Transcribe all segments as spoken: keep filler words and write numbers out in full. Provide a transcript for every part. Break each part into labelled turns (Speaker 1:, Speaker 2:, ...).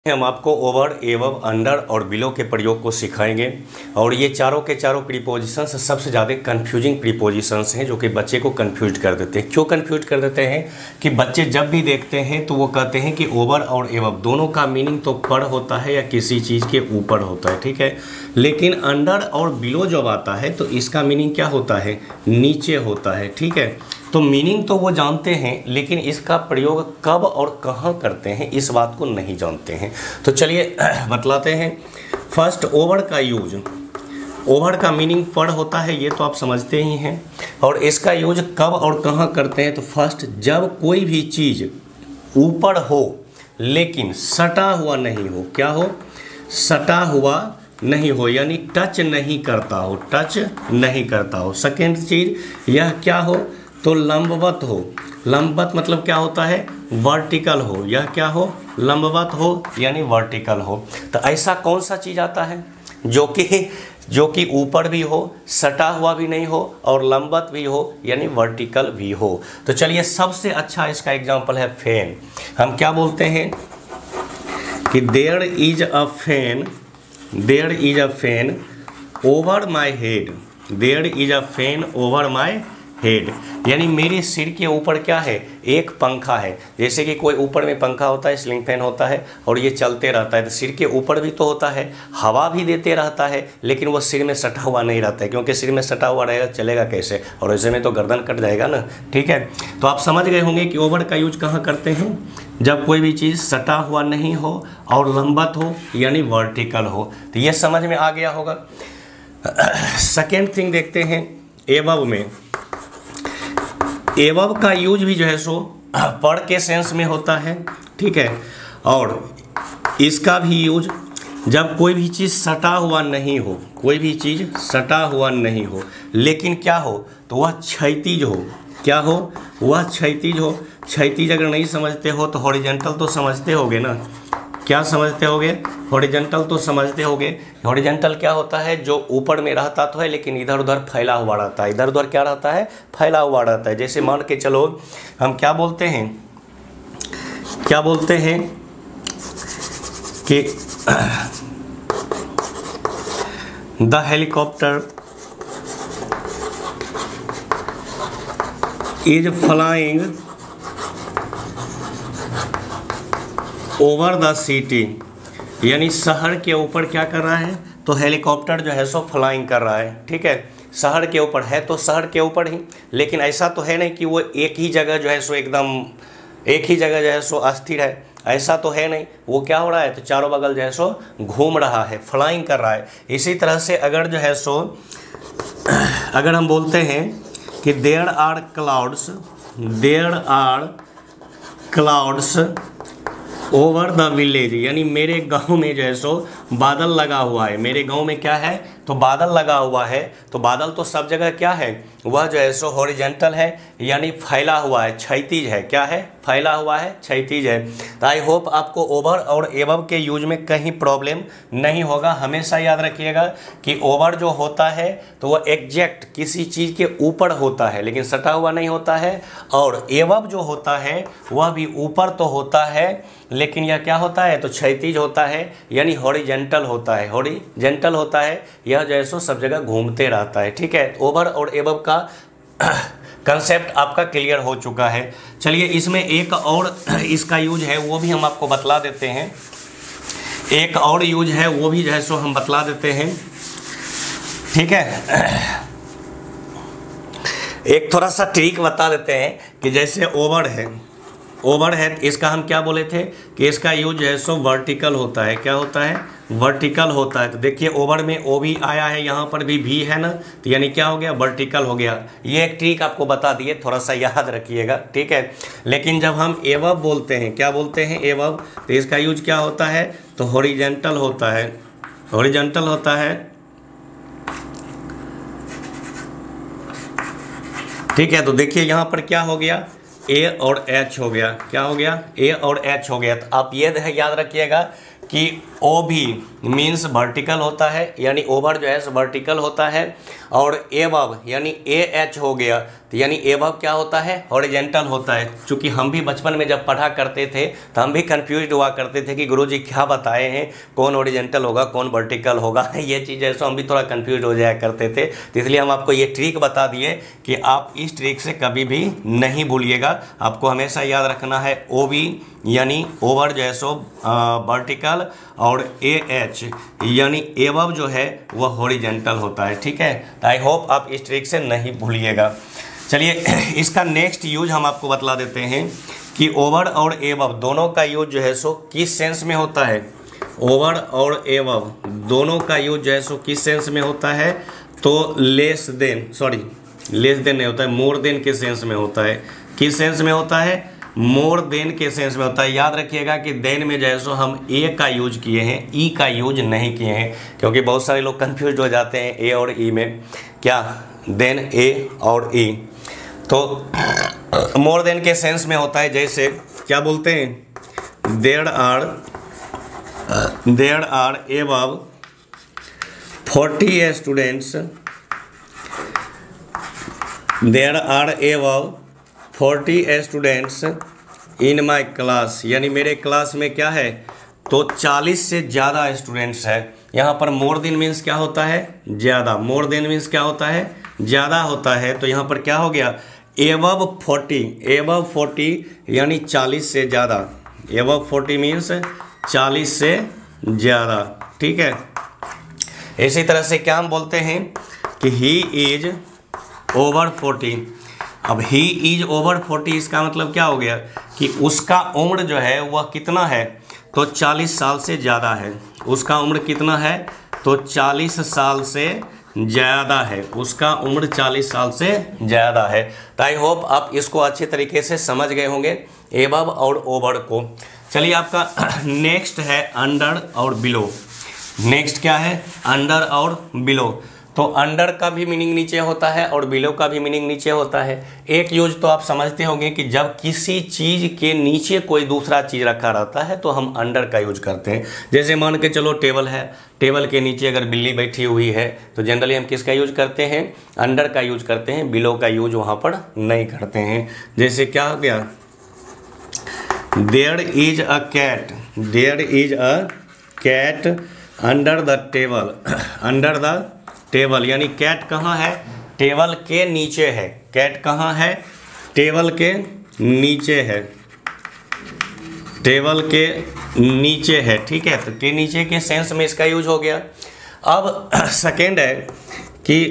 Speaker 1: हम आपको ओवर एवं अंडर और बिलो के प्रयोग को सिखाएंगे और ये चारों के चारों प्रीपोजिशंस सबसे ज़्यादा कंफ्यूजिंग प्रीपोजिशंस हैं जो कि बच्चे को कंफ्यूज कर देते हैं। क्यों कंफ्यूज कर देते हैं कि बच्चे जब भी देखते हैं तो वो कहते हैं कि ओवर और एवं दोनों का मीनिंग तो पर होता है या किसी चीज़ के ऊपर होता है, ठीक है, लेकिन अंडर और बिलो जब आता है तो इसका मीनिंग क्या होता है, नीचे होता है, ठीक है। तो मीनिंग तो वो जानते हैं लेकिन इसका प्रयोग कब और कहाँ करते हैं इस बात को नहीं जानते हैं। तो चलिए बतलाते हैं। फर्स्ट, ओवर का यूज, ओवर का मीनिंग पर होता है, ये तो आप समझते ही हैं, और इसका यूज कब और कहाँ करते हैं। तो फर्स्ट, जब कोई भी चीज़ ऊपर हो लेकिन सटा हुआ नहीं हो, क्या हो, सटा हुआ नहीं हो, यानी टच नहीं करता हो, टच नहीं करता हो। सेकेंड चीज़, यह क्या हो, तो लंबवत हो, लंबवत मतलब क्या होता है, वर्टिकल हो, यह क्या हो, लंबवत हो यानी वर्टिकल हो। तो ऐसा कौन सा चीज़ आता है जो कि जो कि ऊपर भी हो, सटा हुआ भी नहीं हो और लंबवत भी हो यानी वर्टिकल भी हो। तो चलिए, सबसे अच्छा इसका एग्जांपल है फैन। हम क्या बोलते हैं कि there is a fan, there is a fan over my head, there is a fan over my head, यानी मेरे सिर के ऊपर क्या है, एक पंखा है। जैसे कि कोई ऊपर में पंखा होता है, सीलिंग फैन होता है और ये चलते रहता है, तो सिर के ऊपर भी तो होता है, हवा भी देते रहता है, लेकिन वो सिर में सटा हुआ नहीं रहता है, क्योंकि सिर में सटा हुआ रहेगा चलेगा कैसे, और ऐसे में तो गर्दन कट जाएगा ना, ठीक है। तो आप समझ गए होंगे कि ओवर का यूज कहाँ करते हैं, जब कोई भी चीज़ सटा हुआ नहीं हो और लंबवत हो यानी वर्टिकल हो। तो ये समझ में आ गया होगा। सेकेंड थिंग देखते हैं, एवब में, एवब का यूज भी जो है सो पर के सेंस में होता है, ठीक है, और इसका भी यूज जब कोई भी चीज़ सटा हुआ नहीं हो, कोई भी चीज़ सटा हुआ नहीं हो लेकिन क्या हो, तो वह क्षैतिज हो, क्या हो, वह क्षैतिज हो। क्षैतिज अगर नहीं समझते हो तो हॉरिजॉन्टल तो समझते होगे ना, क्या समझते होगे, हॉरिजॉन्टल तो समझते होगे। हॉरिजॉन्टल क्या होता है, जो ऊपर में रहता तो है लेकिन इधर उधर फैला हुआ रहता है, इधर उधर क्या रहता है, फैला हुआ रहता है। जैसे मान के चलो हम क्या बोलते हैं, क्या बोलते हैं कि the helicopter is flying over the city, यानी शहर के ऊपर क्या कर रहा है, तो हेलीकॉप्टर जो है सो फ्लाइंग कर रहा है, ठीक है। शहर के ऊपर है तो शहर के ऊपर ही, लेकिन ऐसा तो है नहीं कि वो एक ही जगह जो है सो एकदम एक ही जगह जो है सो अस्थिर है, ऐसा तो है नहीं। वो क्या हो रहा है, तो चारों बगल जो है सो घूम रहा है, फ्लाइंग कर रहा है। इसी तरह से अगर जो है सो अगर हम बोलते हैं कि there are clouds, there are clouds over the village, यानी मेरे गांव में जो है सो बादल लगा हुआ है, मेरे गांव में क्या है, तो बादल लगा हुआ है। तो बादल तो सब जगह क्या है, वह जो है सो हॉरिजॉन्टल है यानी फैला हुआ है, क्षैतिज है, क्या है, फैला हुआ है, क्षैतिज है। तो आई होप आपको ओवर और एवब के यूज में कहीं प्रॉब्लम नहीं होगा। हमेशा याद रखिएगा कि ओवर जो होता है तो वह एग्जैक्ट किसी चीज़ के ऊपर होता है लेकिन सटा हुआ नहीं होता है, और एवब जो होता है वह भी ऊपर तो होता है लेकिन यह क्या होता है, तो क्षैतिज होता है यानी हॉरिजॉन्टल होता है, हॉरिजॉन्टल होता है, यह जो है सो सब जगह घूमते रहता है, ठीक है। ओवर और एवब का कंसेप्ट आपका क्लियर हो चुका है। चलिए, इसमें एक और इसका यूज है वो भी हम आपको बतला देते हैं, एक और यूज है वो भी जो है सो हम बतला देते हैं, ठीक है। एक थोड़ा सा ट्रिक बता देते हैं कि जैसे ओवर है, ओवर है, इसका हम क्या बोले थे कि इसका यूज जो है सो वर्टिकल होता है, क्या होता है, वर्टिकल होता है। तो देखिए ओवर में ओ भी आया है, यहाँ पर भी भी है ना, तो यानी क्या हो गया, वर्टिकल हो गया। ये एक ट्रिक आपको बता दिए, थोड़ा सा याद रखिएगा, ठीक है। लेकिन जब हम एवब बोलते हैं, क्या बोलते हैं, एवब, तो इसका यूज क्या होता है, तो हॉरिजॉन्टल होता है, हॉरिजॉन्टल होता है, ठीक है। तो देखिए यहाँ पर क्या हो गया, ए और एच हो गया, क्या हो गया, ए और एच हो गया। तो आप ये याद रखिएगा कि ओ भी मीन्स वर्टिकल होता है, यानी ओवर जो है वर्टिकल होता है, और एवब यानी ए एच हो गया तो यानी एबव क्या होता है, हॉरिजेंटल होता है। चूँकि हम भी बचपन में जब पढ़ा करते थे तो हम भी कंफ्यूज हुआ करते थे कि गुरुजी क्या बताए हैं, कौन हॉरिजेंटल होगा कौन वर्टिकल होगा ये चीज़ ऐसा हम भी थोड़ा कंफ्यूज हो जाया करते थे। तो इसलिए हम आपको ये ट्रिक बता दिए कि आप इस ट्रिक से कभी भी नहीं भूलिएगा। आपको हमेशा याद रखना है ओ बी यानी ओवर जो है सो वर्टिकल, और ए एच यानी एबव जो है वह हॉरिजेंटल होता है। ठीक है, तो आई होप आप इस ट्रिक से नहीं भूलिएगा। चलिए इसका नेक्स्ट यूज हम आपको बतला देते हैं कि ओवर और एबव दोनों का यूज जो है सो किस सेंस में होता है। ओवर और एबव दोनों का यूज जो है सो किस सेंस में होता है, तो less than, sorry less than नहीं होता है, मोर देन के सेंस में होता है। किस सेंस में होता है, मोर देन के सेंस में होता है। याद रखिएगा कि देन में जो है सो हम ए का यूज किए हैं, ई का यूज नहीं किए हैं, क्योंकि बहुत सारे लोग कंफ्यूज हो जाते हैं ए और ई में। क्या देन ए और ई, तो मोर देन के सेंस में होता है। जैसे क्या बोलते हैं, there are there are above forty students, there are above forty students in my class, यानी मेरे क्लास में क्या है, तो चालीस से ज़्यादा स्टूडेंट्स है। यहाँ पर मोर देन मीन्स क्या होता है, ज़्यादा। मोर देन मीन्स क्या होता है, ज़्यादा होता है। तो यहाँ पर क्या हो गया, एबव फोर्टी, एबव फोर्टी यानी चालीस से ज़्यादा। एबव फोर्टी मीन्स चालीस से ज़्यादा। ठीक है, इसी तरह से क्या हम बोलते हैं कि ही इज ओवर फोर्टी। अब ही इज ओवर फोर्टी, इसका मतलब क्या हो गया कि उसका उम्र जो है वह कितना है, तो चालीस साल से ज़्यादा है। उसका उम्र कितना है, तो चालीस साल से ज़्यादा है। उसका उम्र चालीस साल से ज़्यादा है। तो आई होप आप इसको अच्छे तरीके से समझ गए होंगे, एबव और ओवर को। चलिए आपका नेक्स्ट है अंडर और बिलो। नेक्स्ट क्या है, अंडर और बिलो। तो अंडर का भी मीनिंग नीचे होता है और बिलो का भी मीनिंग नीचे होता है। एक यूज तो आप समझते होंगे कि जब किसी चीज़ के नीचे कोई दूसरा चीज़ रखा रहता है तो हम अंडर का यूज करते हैं। जैसे मान के चलो टेबल है, टेबल के नीचे अगर बिल्ली बैठी हुई है तो जनरली हम किसका यूज करते हैं, अंडर का यूज करते हैं। बिलो का यूज वहाँ पर नहीं करते हैं। जैसे क्या हो गया, there is a cat, there is a cat under the table, under the table यानी कैट कहाँ है, टेबल के नीचे है। कैट कहाँ है, टेबल के नीचे है, टेबल के नीचे है। ठीक है, तो के नीचे के सेंस में इसका यूज हो गया। अब सेकेंड है कि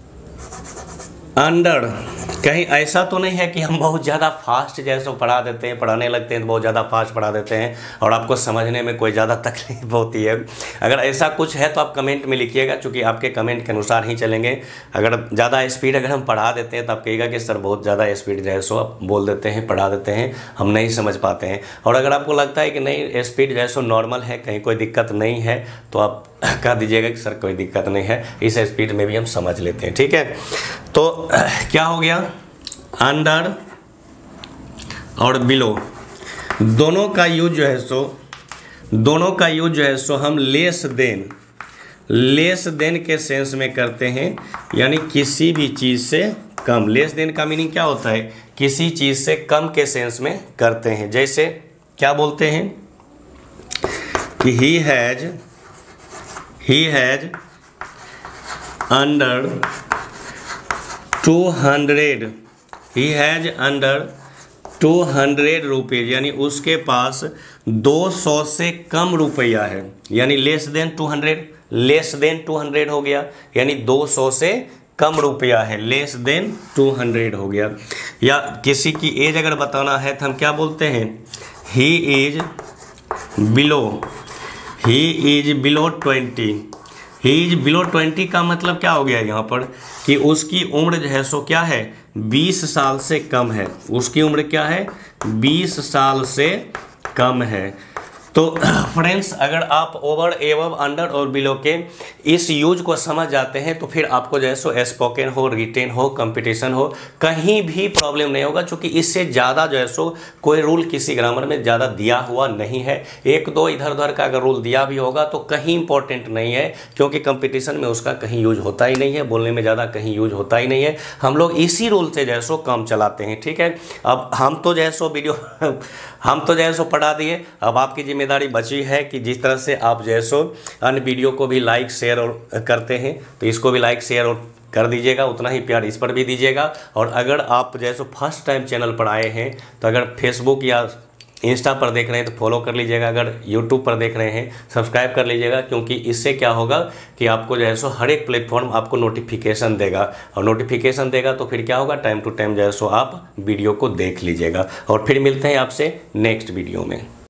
Speaker 1: अंडर, कहीं ऐसा तो नहीं है कि हम बहुत ज़्यादा फास्ट जैसे पढ़ा देते हैं, पढ़ाने लगते हैं तो बहुत ज़्यादा फास्ट पढ़ा देते हैं और आपको समझने में कोई ज़्यादा तकलीफ होती है। अगर ऐसा कुछ है तो आप कमेंट में लिखिएगा, क्योंकि आपके कमेंट के अनुसार ही चलेंगे। अगर ज़्यादा स्पीड अगर हम पढ़ा देते हैं तो आप कहिएगा कि सर बहुत ज़्यादा स्पीड जो है सो आप बोल देते हैं, पढ़ा देते हैं, हम नहीं समझ पाते हैं। और अगर आपको लगता है कि नहीं स्पीड जो है सो नॉर्मल है, कहीं कोई दिक्कत नहीं है, तो आप कह दीजिएगा कि सर कोई दिक्कत नहीं है, इस स्पीड में भी हम समझ लेते हैं। ठीक है, तो क्या हो गया, अंडर और बिलो दोनों का यूज जो है सो दोनों का यूज जो है सो हम लेस देन, लेस देन के सेंस में करते हैं, यानी किसी भी चीज़ से कम। लेस देन का मीनिंग क्या होता है, किसी चीज़ से कम के सेंस में करते हैं। जैसे क्या बोलते हैं कि he has he has under two hundred he has under two hundred rupees, यानी उसके पास दो सौ से कम रुपया है। यानी less than two hundred, less than two hundred हो गया, यानी दो सौ से कम रुपया है, लेस देन टू हंड्रेड हो गया। या किसी की एज अगर बताना है तो हम क्या बोलते हैं, he is below, he is below twenty. He is below twenty का मतलब क्या हो गया यहाँ पर कि उसकी उम्र जो है सो क्या है, बीस साल से कम है। उसकी उम्र क्या है, बीस साल से कम है। तो फ्रेंड्स, अगर आप ओवर एवब अंडर और बिलो के इस यूज को समझ जाते हैं तो फिर आपको जो है सो स्पोकन हो, रिटेन हो, कंपटीशन हो, कहीं भी प्रॉब्लम नहीं होगा, क्योंकि इससे ज़्यादा जो है सो कोई रूल किसी ग्रामर में ज़्यादा दिया हुआ नहीं है। एक दो इधर उधर का अगर रूल दिया भी होगा तो कहीं इंपॉर्टेंट नहीं है, क्योंकि कंपटीशन में उसका कहीं यूज होता ही नहीं है, बोलने में ज़्यादा कहीं यूज होता ही नहीं है। हम लोग इसी रूल से जो है सो काम चलाते हैं, ठीक है। अब हम तो जो है सो वीडियो हम तो जो है सो पढ़ा दिए, अब आपकी जिम्मेदारी बची है कि जिस तरह से आप जो है सो अन्य वीडियो को भी लाइक शेयर और करते हैं तो इसको भी लाइक शेयर और कर दीजिएगा, उतना ही प्यार इस पर भी दीजिएगा। और अगर आप जो है सो फर्स्ट टाइम चैनल पर आए हैं तो अगर फेसबुक या इंस्टा पर देख रहे हैं तो फॉलो कर लीजिएगा, अगर यूट्यूब पर देख रहे हैं सब्सक्राइब कर लीजिएगा, क्योंकि इससे क्या होगा कि आपको जो है सो हर एक प्लेटफॉर्म आपको नोटिफिकेशन देगा, और नोटिफिकेशन देगा तो फिर क्या होगा, टाइम टू टाइम जो है सो आप वीडियो को देख लीजिएगा। और फिर मिलते हैं आपसे नेक्स्ट वीडियो में।